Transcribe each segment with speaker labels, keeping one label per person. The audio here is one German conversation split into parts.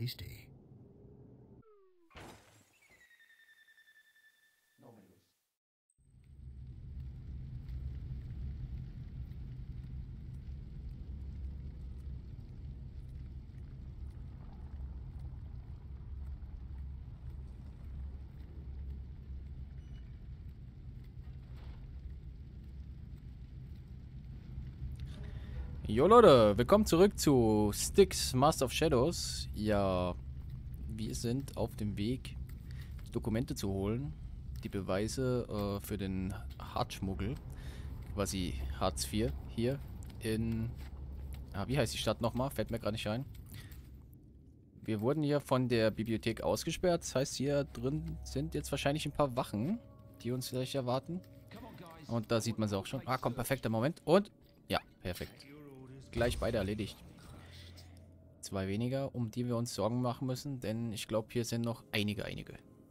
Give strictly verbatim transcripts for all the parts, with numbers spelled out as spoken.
Speaker 1: tasty.
Speaker 2: Jo Leute, willkommen zurück zu Styx Master of Shadows. Ja, wir sind auf dem Weg, die Dokumente zu holen, die Beweise äh, für den Hartschmuggel, quasi Hartz vier, hier in, ah, wie heißt die Stadt nochmal? Fällt mir gerade nicht ein. Wir wurden hier von der Bibliothek ausgesperrt, das heißt, hier drin sind jetzt wahrscheinlich ein paar Wachen, die uns gleich erwarten. Und da sieht man sie auch schon. Ah, kommt perfekter Moment. Und, ja, perfekt. Gleich beide erledigt. Zwei weniger, um die wir uns Sorgen machen müssen, denn ich glaube, hier sind noch einige, einige.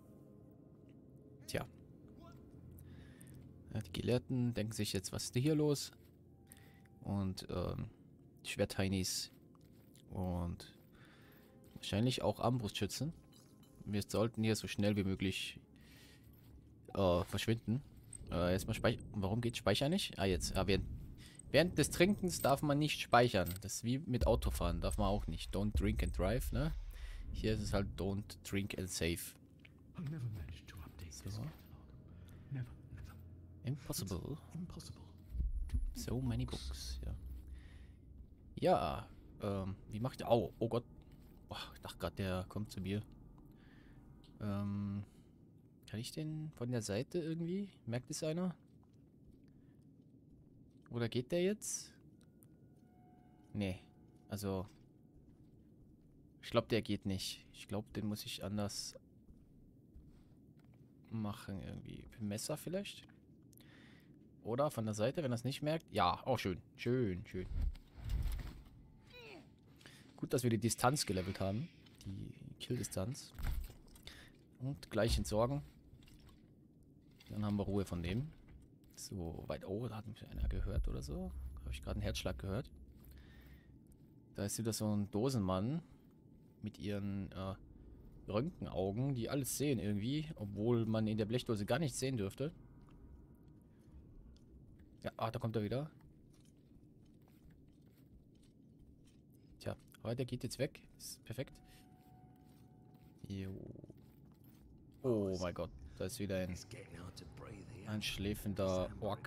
Speaker 2: Tja. Ja, die Gelehrten denken sich jetzt, was ist hier los? Und ähm, Schwertheinis und wahrscheinlich auch Armbrustschützen. Wir sollten hier so schnell wie möglich äh, verschwinden. Äh, erstmal speichern. Warum geht Speichern nicht? Ah, jetzt. Ah, während Während des Trinkens darf man nicht speichern. Das ist wie mit Autofahren. Darf man auch nicht. Don't drink and drive, ne? Hier ist es halt don't drink and save. So. Impossible. So many books, ja. Ja, ähm, wie macht der... Oh, oh Gott. Oh, ich dachte gerade, der kommt zu mir. Ähm, kann ich den von der Seite irgendwie? Merkt es einer? Oder geht der jetzt? Nee. Also... Ich glaube, der geht nicht. Ich glaube, den muss ich anders machen irgendwie. Mit dem Messer vielleicht? Oder von der Seite, wenn er es nicht merkt. Ja, auch schön. Schön, schön. Gut, dass wir die Distanz gelevelt haben. Die Kill-Distanz. Und gleich entsorgen. Dann haben wir Ruhe von dem. So weit. Oh, da hat mich einer gehört oder so. Habe ich gerade einen Herzschlag gehört. Da ist wieder so ein Dosenmann. Mit ihren äh, Röntgenaugen, die alles sehen irgendwie. Obwohl man in der Blechdose gar nichts sehen dürfte. Ja, ah, da kommt er wieder. Tja, aber der geht jetzt weg. Ist perfekt. Jo. Oh mein Gott, da ist wieder ein, ein schläfender Ork.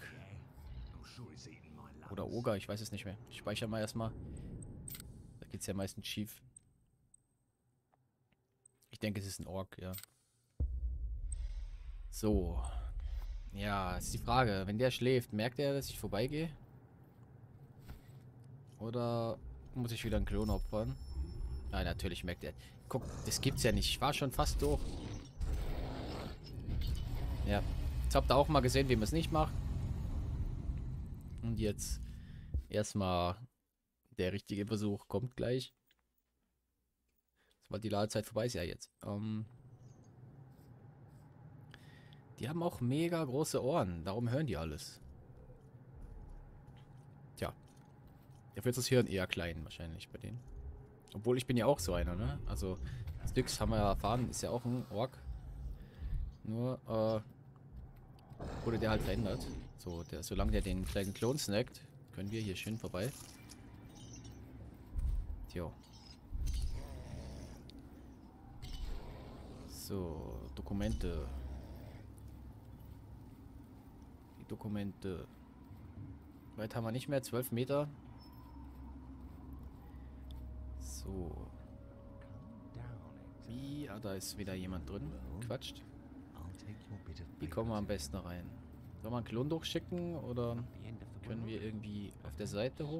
Speaker 2: Oder Oger, ich weiß es nicht mehr. Ich speichere mal erstmal. Da geht es ja meistens schief. Ich denke, es ist ein Ork, ja. So. Ja, ist die Frage. Wenn der schläft, merkt er, dass ich vorbeigehe? Oder muss ich wieder einen Klon opfern? Nein, natürlich merkt er. Guck, das gibt's ja nicht. Ich war schon fast durch. Ja. Jetzt habt ihr auch mal gesehen, wie man es nicht macht. Und jetzt erstmal der richtige Versuch kommt gleich. Sobald die Ladezeit vorbei ist, ja jetzt. Ähm die haben auch mega große Ohren. Darum hören die alles. Tja. Dafür ist das Hirn eher klein wahrscheinlich bei denen. Obwohl ich bin ja auch so einer, ne? Also Styx haben wir ja erfahren, ist ja auch ein Ork. Nur, äh, wurde der halt verändert. So, der, solange der den kleinen Klon snackt, können wir hier schön vorbei. Tja. So, Dokumente. Die Dokumente. Weit haben wir nicht mehr, zwölf Meter. So. Wie? Ah, da ist wieder jemand drin. Quatscht. Wie kommen wir am besten rein? Sollen wir einen Klon durchschicken oder können wir irgendwie auf der Seite hoch?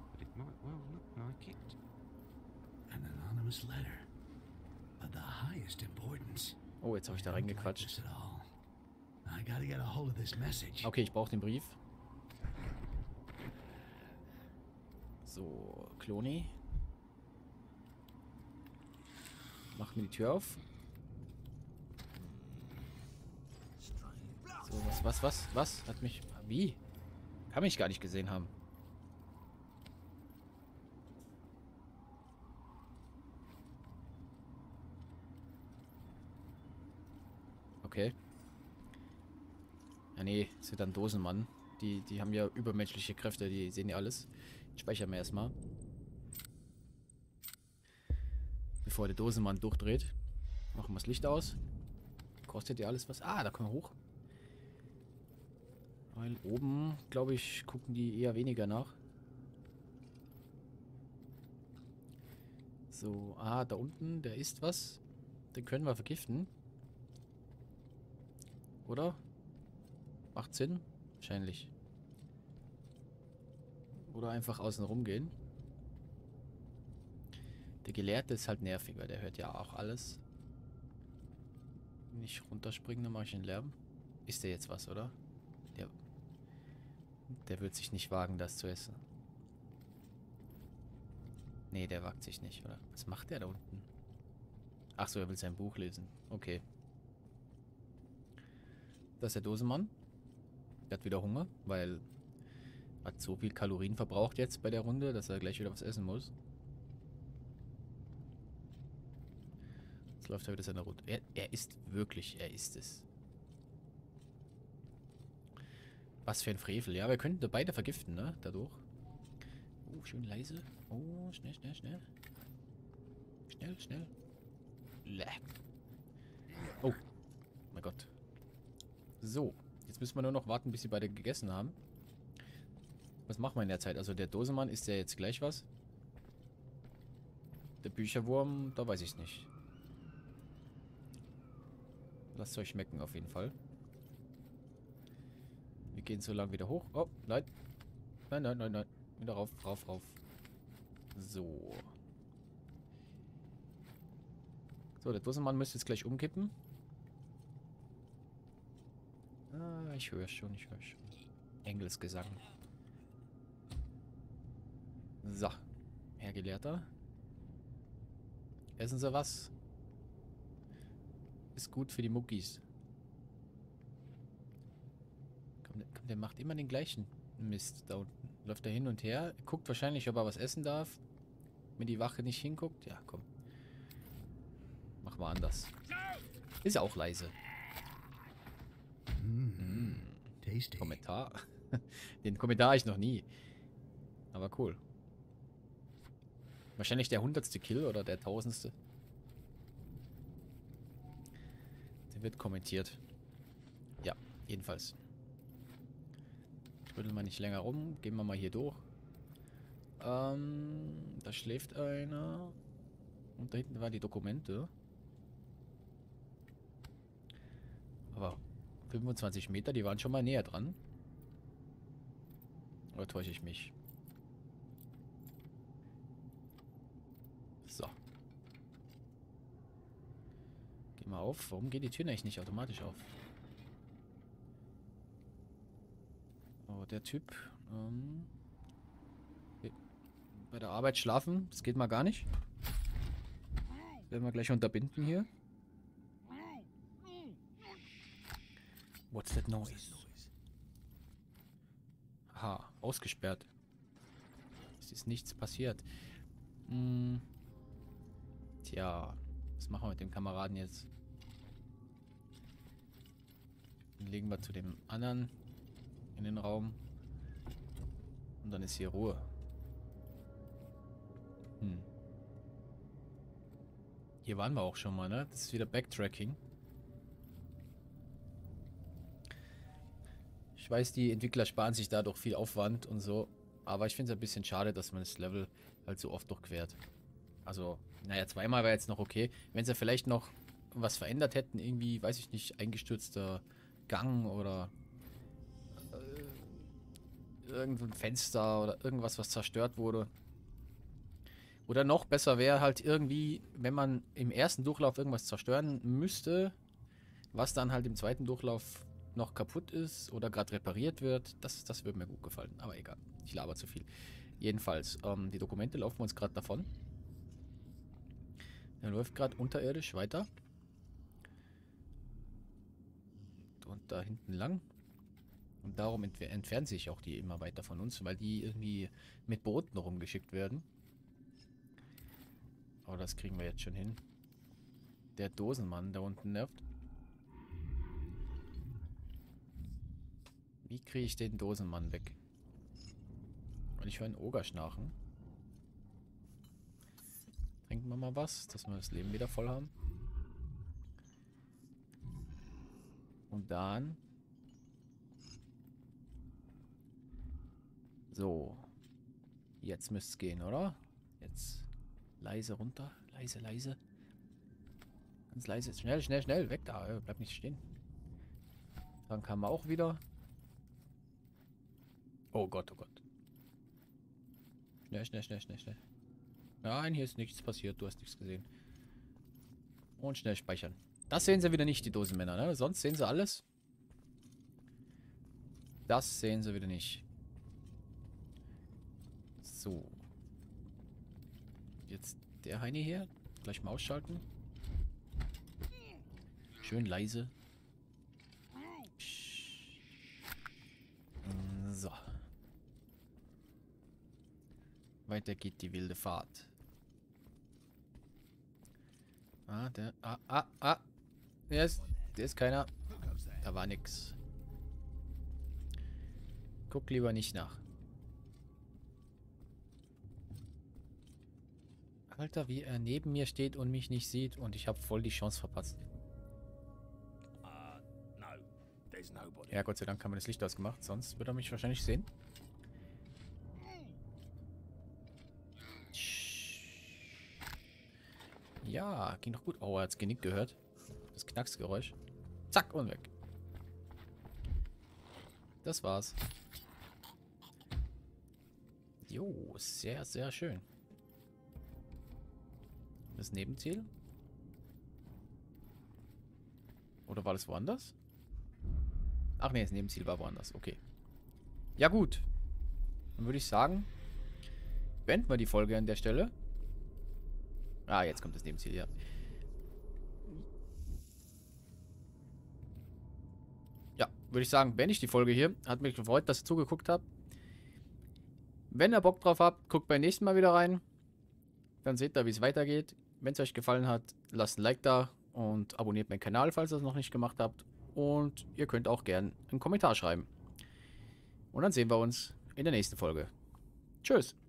Speaker 1: An anonymous letter of the highest importance.
Speaker 2: Oh, jetzt habe ich da reingequatscht.
Speaker 1: I gotta get a hold of this message.
Speaker 2: Okay, ich brauche den Brief. So, Kloni. Mach mir die Tür auf. So, was, was, was, was? Hat mich... Wie? Kann mich gar nicht gesehen haben. okay. Ja, nee, ist wieder ein Dosenmann. Die, die haben ja übermenschliche Kräfte, die sehen ja alles. Speichern wir erstmal. Bevor der Dosenmann durchdreht. Machen wir das Licht aus. Kostet ja alles was. Ah, da kommen wir hoch. Weil oben, glaube ich, gucken die eher weniger nach. So, ah, da unten, der isst was. Den können wir vergiften. Oder? Macht Sinn? Wahrscheinlich. Oder einfach außen rum gehen. Der Gelehrte ist halt nervig, weil der hört ja auch alles. Nicht runterspringen, dann mache ich einen Lärm. Ist der jetzt was, oder? Der, der wird sich nicht wagen, das zu essen. Nee, der wagt sich nicht, oder? Was macht der da unten? Ach so, er will sein Buch lesen. Okay. Das ist der Dosenmann. Der hat wieder Hunger, weil hat so viel Kalorien verbraucht jetzt bei der Runde, dass er gleich wieder was essen muss. Jetzt läuft er wieder seine Runde. Er, er isst wirklich, er isst es. Was für ein Frevel. Ja, wir könnten beide vergiften, ne? Dadurch. Oh, schön leise. Oh, schnell, schnell, schnell. Schnell, schnell. Läh. Oh. Mein Gott. So. Jetzt müssen wir nur noch warten, bis sie beide gegessen haben. Was machen wir in der Zeit? Also der Dosenmann isst ja jetzt gleich was. Der Bücherwurm, da weiß ich nicht. Lasst euch schmecken auf jeden Fall. Wir gehen so lang wieder hoch. Oh, nein. Nein, nein, nein, nein. Wieder rauf, rauf, rauf. So. So, der Dosenmann müsste jetzt gleich umkippen. Ah, ich höre schon, ich höre schon. Engelsgesang. So. Herr Gelehrter. Essen Sie was? Ist gut für die Muckis. Komm, komm, der macht immer den gleichen Mist da unten. Läuft er hin und her. Guckt wahrscheinlich, ob er was essen darf. Wenn die Wache nicht hinguckt. Ja, komm. Machen wir anders. Ist ja auch leise.
Speaker 1: Mm,
Speaker 2: Mm.
Speaker 1: tasty.
Speaker 2: Kommentar. Den Kommentar habe ich noch nie. Aber cool. Wahrscheinlich der hundertste Kill oder der tausendste. Der wird kommentiert. Ja, jedenfalls. Rütteln wir nicht länger rum. Gehen wir mal hier durch. Ähm, da schläft einer. Und da hinten waren die Dokumente. Aber fünfundzwanzig Meter, die waren schon mal näher dran. Oder täusche ich mich? So. Geh mal auf. Warum geht die Tür eigentlich nicht automatisch auf? Oh, der Typ. Ähm, bei der Arbeit schlafen. Das geht mal gar nicht. Das werden wir gleich unterbinden hier. What's that noise? Aha, ausgesperrt. Es ist nichts passiert. Hm. Tja, was machen wir mit dem Kameraden jetzt? Den legen wir zu dem anderen in den Raum. Und dann ist hier Ruhe. Hm. Hier waren wir auch schon mal, ne? Das ist wieder Backtracking. Ich weiß, die Entwickler sparen sich dadurch viel Aufwand und so. Aber ich finde es ein bisschen schade, dass man das Level halt so oft durchquert. Also, naja, zweimal wäre jetzt noch okay. Wenn sie vielleicht noch was verändert hätten, irgendwie, weiß ich nicht, eingestürzter Gang oder äh, irgendein Fenster oder irgendwas, was zerstört wurde. Oder noch besser wäre halt irgendwie, wenn man im ersten Durchlauf irgendwas zerstören müsste, was dann halt im zweiten Durchlauf noch kaputt ist oder gerade repariert wird. Das, das würde mir gut gefallen. Aber egal, ich laber zu viel. Jedenfalls, ähm, die Dokumente laufen uns gerade davon. Er läuft gerade unterirdisch weiter. Und da hinten lang. Und darum entf entfernen sich auch die immer weiter von uns, weil die irgendwie mit Booten rumgeschickt werden. Aber das kriegen wir jetzt schon hin. Der Dosenmann da unten nervt. Wie kriege ich den Dosenmann weg? Und ich höre einen Oger schnarchen. Trinken wir mal was, dass wir das Leben wieder voll haben. Und dann... So. Jetzt müsste es gehen, oder? Jetzt leise runter. Leise, leise. Ganz leise. Schnell, schnell, schnell. Weg da. Bleib nicht stehen. Dann kam er auch wieder. Oh Gott, oh Gott. Schnell, schnell, schnell, schnell, schnell. Nein, hier ist nichts passiert. Du hast nichts gesehen. Und schnell speichern. Das sehen sie wieder nicht, die Dosenmänner, ne? Sonst sehen sie alles. Das sehen sie wieder nicht. So. Jetzt der Heini hier. Gleich mal ausschalten. Schön leise. So. Weiter geht die wilde Fahrt. Ah, der... Ah, ah, ah. Der ist, der ist keiner. Da war nix. Guck lieber nicht nach. Alter, wie er neben mir steht und mich nicht sieht und ich habe voll die Chance verpasst. Ja, Gott sei Dank haben wir das Licht ausgemacht, sonst würde er mich wahrscheinlich sehen. Ja, ging doch gut. Oh, er hat das Genick gehört. Das Knacksgeräusch. Zack, und weg. Das war's. Jo, sehr, sehr schön. Das Nebenziel? Oder war das woanders? Ach nee, das Nebenziel war woanders. Okay. Ja gut. Dann würde ich sagen, beenden wir die Folge an der Stelle. Ah, jetzt kommt das Nebenziel, ja. Ja, würde ich sagen, beende ich die Folge hier. Hat mich gefreut, dass ihr zugeguckt habt. Wenn ihr Bock drauf habt, guckt beim nächsten Mal wieder rein. Dann seht ihr, wie es weitergeht. Wenn es euch gefallen hat, lasst ein Like da und abonniert meinen Kanal, falls ihr es noch nicht gemacht habt. Und ihr könnt auch gerne einen Kommentar schreiben. Und dann sehen wir uns in der nächsten Folge. Tschüss.